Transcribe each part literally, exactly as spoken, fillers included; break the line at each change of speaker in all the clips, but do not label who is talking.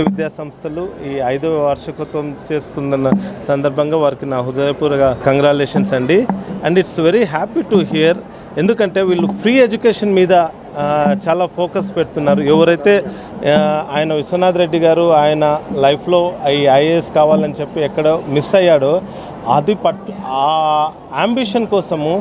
విద్యా సంస్థలు ఈ ఐదవ వార్షికోత్సవం చేసుకున్న సందర్భంగా వారికి నా హృదయపూర్వక కంగ్రాచులేషన్స్ అండి. And it's very happy to hear. ఎందుకంటే వీళ్ళు ఫ్రీ ఎడ్యుకేషన్ మీద చాలా ఫోకస్ పెడుతున్నారు. ఎవరైతే ఆయన విశ్వనాథ్ రెడ్డి గారు ఆయన లైఫ్లో ఈ ఐఏఎస్ కావాలని చెప్పి ఎక్కడ మిస్ అయ్యాడో అది పట్టు ఆ అంబిషన్ కోసము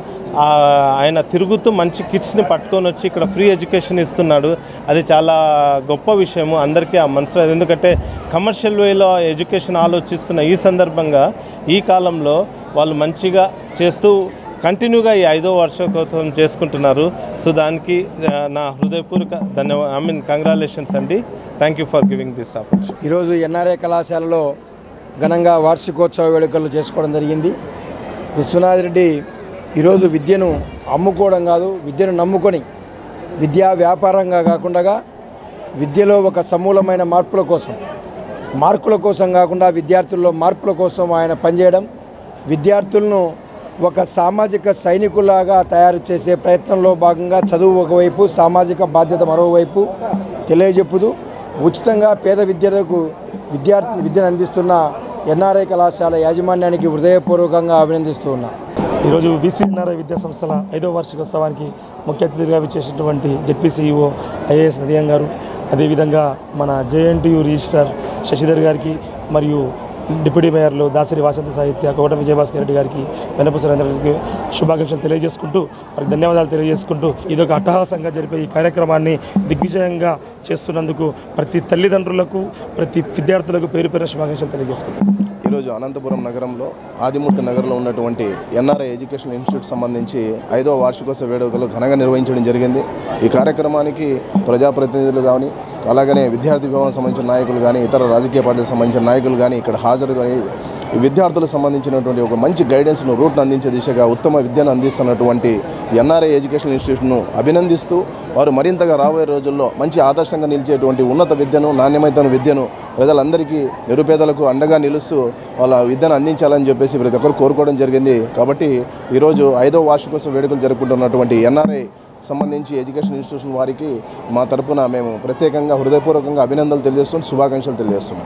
ఆయన తిరుగుతూ మంచి కిడ్స్ని పట్టుకొని వచ్చి ఇక్కడ ఫ్రీ ఎడ్యుకేషన్ ఇస్తున్నాడు. అది చాలా గొప్ప విషయము అందరికీ ఆ మనసులో. ఎందుకంటే కమర్షియల్ వేలో ఎడ్యుకేషన్ ఆలోచిస్తున్న ఈ సందర్భంగా ఈ కాలంలో వాళ్ళు మంచిగా చేస్తూ కంటిన్యూగా ఈ ఐదో వార్షికోత్సవం చేసుకుంటున్నారు. సో దానికి నా హృదయపూర్వక ధన్యవాదాలు, ఐ మీన్ కంగ్రాచులేషన్స్ అండి. Thank you for giving this opportunity.
ఈరోజు ఎన్ఆర్ఐ కళాశాలలో ఘనంగా వార్షికోత్సవ వేడుకలు చేసుకోవడం జరిగింది. విశ్వనాథ్ రెడ్డి ఈరోజు విద్యను అమ్ముకోవడం కాదు, విద్యను నమ్ముకొని విద్యా వ్యాపారంగా కాకుండా విద్యలో ఒక సమూలమైన మార్పుల కోసం, మార్కుల కోసం కాకుండా విద్యార్థుల్లో మార్పుల కోసం ఆయన పనిచేయడం, విద్యార్థులను ఒక సామాజిక సైనికులాగా తయారు చేసే ప్రయత్నంలో భాగంగా చదువు ఒకవైపు, సామాజిక బాధ్యత మరోవైపు తెలియజెప్పుతూ ఉచితంగా పేద విద్యార్థులకు విద్యార్థి విద్యను అందిస్తున్న ఎన్ఆర్ఐ కళాశాల యాజమాన్యానికి హృదయపూర్వకంగా అభినందిస్తూ ఉన్నా.
ఈరోజు బీసీ ఎన్ఆర్ఐ విద్యా సంస్థల ఐదవ వార్షికోత్సవానికి ముఖ్య అతిథిగా విచ్చేసినటువంటి జెడ్పీసీఈఓ ఐఏఎస్ నదియం గారు, అదేవిధంగా మన జేఎన్టీయూ రిజిస్ట్రార్ శశిధర్ గారికి మరియు డిప్యూటీ మేయర్లు దాసరి వాసంతి సాహిత్య కోట విజయభాస్కర్ రెడ్డి గారికి, వెనప సురేంద్ర గారికి శుభాకాంక్షలు తెలియజేసుకుంటూ వారికి ధన్యవాదాలు తెలియజేసుకుంటూ ఇదొక అట్టహాసంగా జరిపే ఈ కార్యక్రమాన్ని దిగ్విజయంగా చేస్తున్నందుకు ప్రతి తల్లిదండ్రులకు ప్రతి విద్యార్థులకు పేరు పేరు శుభాకాంక్షలు తెలియజేసుకుంటాం.
ఈరోజు అనంతపురం నగరంలో ఆదిమూర్తి నగర్లో ఉన్నటువంటి ఎన్ఆర్ఐ ఎడ్యుకేషన్ ఇన్స్టిట్యూట్ సంబంధించి ఐదవ వార్షికోత్సవ వేడుకలు ఘనంగా నిర్వహించడం జరిగింది. ఈ కార్యక్రమానికి ప్రజాప్రతినిధులు కానీ, అలాగనే విద్యార్థి విభాగం సంబంధించిన నాయకులు కానీ, ఇతర రాజకీయ పార్టీలకు సంబంధించిన నాయకులు కానీ ఇక్కడ హాజరుగా ఈ విద్యార్థులకు సంబంధించినటువంటి ఒక మంచి గైడెన్స్ను, రూట్ను అందించే దిశగా ఉత్తమ విద్యను అందిస్తున్నటువంటి ఎన్ఆర్ఐ ఎడ్యుకేషన్ ఇన్స్టిట్యూట్ను అభినందిస్తూ వారు మరింతగా రాబోయే రోజుల్లో మంచి ఆదర్శంగా నిలిచేటువంటి ఉన్నత విద్యను, నాణ్యమైన విద్యను ప్రజలందరికీ, నిరుపేదలకు అండగా నిలుస్తూ వాళ్ళ విద్యను అందించాలని చెప్పేసి ప్రతి ఒక్కరు కోరుకోవడం జరిగింది. కాబట్టి ఈరోజు ఐదవ వార్షికోత్సవ వేడుకలు జరుపుకుంటున్నటువంటి ఎన్ఆర్ఐ సంబంధించి ఎడ్యుకేషన్ ఇన్స్టిట్యూషన్ వారికి మా తరపున మేము ప్రత్యేకంగా హృదయపూర్వకంగా అభినందనలు తెలియజేస్తున్నాం, శుభాకాంక్షలు తెలియజేస్తున్నాం.